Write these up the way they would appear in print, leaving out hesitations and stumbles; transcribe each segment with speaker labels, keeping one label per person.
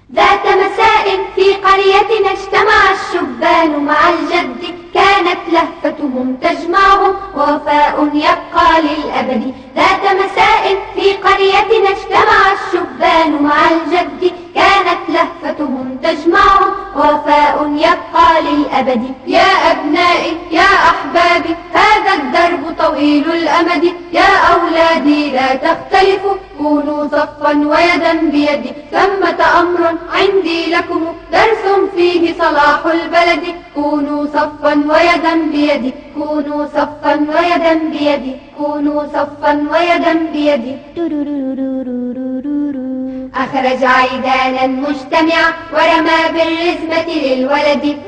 Speaker 1: ذات مساء في قرية اجتمع الشبان مع الجد، كانت لهفتهم تجمعهم ووفاء يبقى للأبد. ذات مساء في قرية اجتمع الشبان مع الجد، كانت لهفتهم تجمعهم ووفاء يبقى للأبد. يا أبنائي يا أحبابي هذا الدرب طويل الأمد، يا أولادي لا تختلفوا كونوا صفا ويدا بيد. ثمة أمر عندي لكم درس فيه صلاح البلد، كونوا صفا ويدا بيد، كونوا صفا ويدا بيد، كونوا صفا ويدا بيد. أخرج عيدانا مجتمعا ورمى بالرزمة للولد،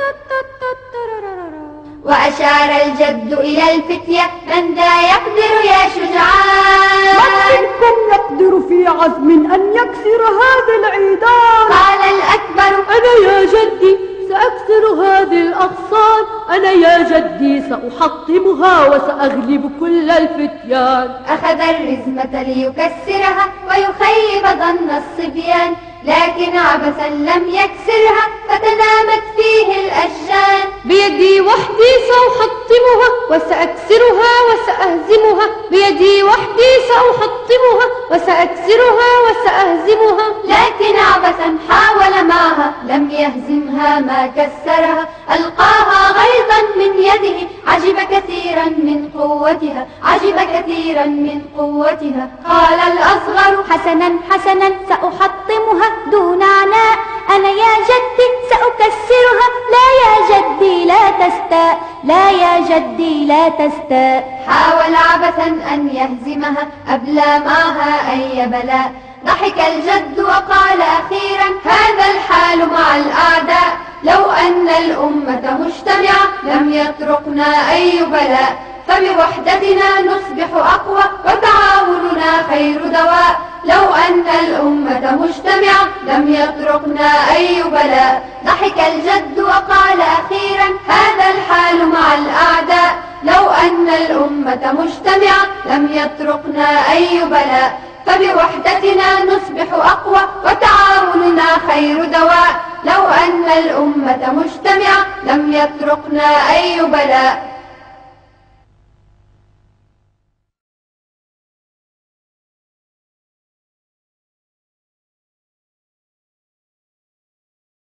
Speaker 1: وأشار الجد إلى الفتية من ذا يقدر يا شجعان؟
Speaker 2: من منكم يقدر في عزم أن يكسر هذا العيدان؟
Speaker 1: قال الأكبر
Speaker 2: أنا يا جدي سأكسر هذه الأغصان، أنا يا جدي سأحطمها وسأغلب كل الفتيان.
Speaker 1: أخذ الرزمة ليكسرها ويخيب ظن الصبيان، لكن عبثا لم يكسرها فتنامت فيه الأشجان.
Speaker 2: بيدي وحدي سأحطمها وسأكسرها وسأهزمها، بيدي وحدي سأحطمها وسأكسرها وسأهزمها.
Speaker 1: لكن عبثا حاول معها لم يهزمها ما كسرها، ألقاها غيظا من يده عجب كثيرا من قوتها، عجب كثيرا من قوتها. قال الأصغر
Speaker 3: حسنا حسنا سأحطمها دون عناء، أنا يا جدي سأكسرها، لا يا جدي لا تستاء، لا يا جدي لا تستاء.
Speaker 1: حاول عبثا أن يهزمها أبلى معها أي بلاء. ضحك الجد وقال أخيرا هذا الحال مع الأعداء، لو أن الأمة مجتمعة لم يطرقنا أي بلاء، فبوحدتنا نصبح أقوى وتعاوننا خير دواء. لو أن الأمة مجتمعة لم يطرقنا أي بلاء. ضحك الجد وقال أخيرا هذا الحال مع الأعداء، لو أن الأمة مجتمعة لم يطرقنا أي بلاء، فبوحدتنا نصبح أقوى وتعاوننا خير دواء. لو أن الأمة مجتمعة لم يطرقنا أي بلاء.